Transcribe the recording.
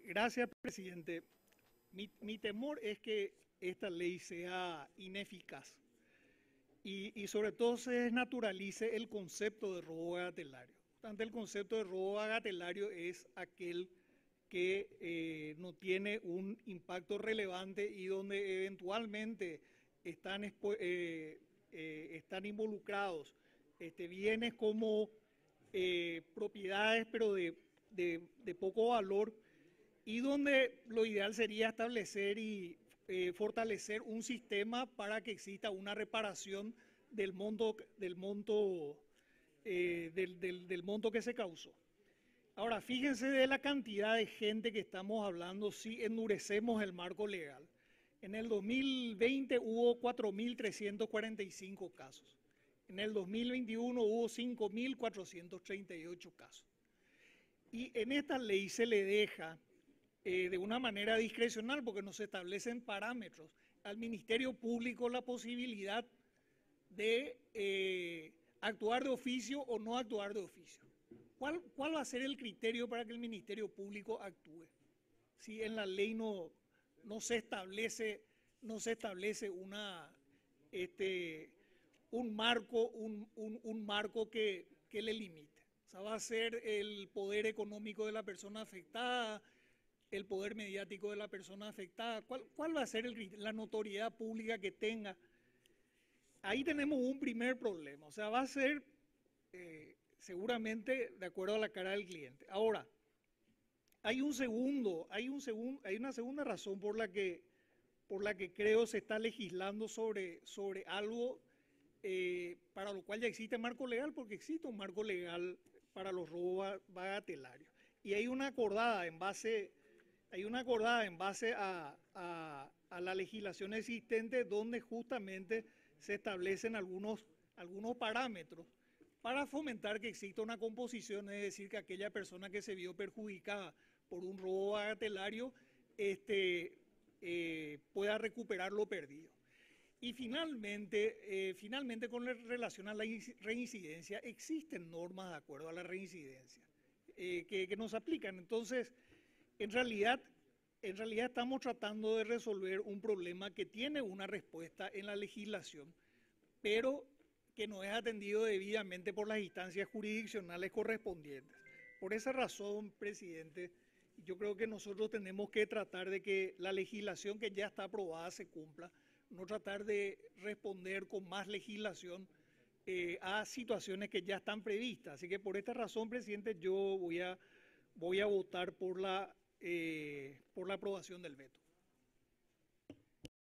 Gracias, presidente. Mi temor es que esta ley sea ineficaz y sobre todo se desnaturalice el concepto de robo bagatelario. Por tanto, el concepto de robo bagatelario es aquel que no tiene un impacto relevante y donde eventualmente están involucrados bienes como propiedades, pero de poco valor, y donde lo ideal sería establecer y fortalecer un sistema para que exista una reparación del monto que se causó. Ahora, fíjense de la cantidad de gente que estamos hablando si endurecemos el marco legal. En el 2020 hubo 4.345 casos. En el 2021 hubo 5.438 casos. Y en esta ley se le deja de una manera discrecional, porque no se establecen parámetros, al Ministerio Público la posibilidad de actuar de oficio o no actuar de oficio. ¿Cuál va a ser el criterio para que el Ministerio Público actúe? Si en la ley no se establece, un marco que le limite. O sea, va a ser el poder económico de la persona afectada, el poder mediático de la persona afectada. ¿Cuál va a ser la notoriedad pública que tenga? Ahí tenemos un primer problema. O sea, va a ser seguramente de acuerdo a la cara del cliente. Ahora, hay una segunda razón por la que creo se está legislando sobre algo para lo cual ya existe marco legal, porque existe un marco legal para los robos bagatelarios. Y hay una acordada en base a la legislación existente, donde justamente se establecen algunos parámetros para fomentar que exista una composición, es decir, que aquella persona que se vio perjudicada por un robo bagatelario pueda recuperar lo perdido. Y finalmente, con relación a la reincidencia, existen normas de acuerdo a la reincidencia que nos aplican. Entonces, en realidad estamos tratando de resolver un problema que tiene una respuesta en la legislación, pero que no es atendido debidamente por las instancias jurisdiccionales correspondientes. Por esa razón, presidente, yo creo que nosotros tenemos que tratar de que la legislación que ya está aprobada se cumpla, no tratar de responder con más legislación a situaciones que ya están previstas. Así que por esta razón, presidente, yo voy a votar por la aprobación del veto.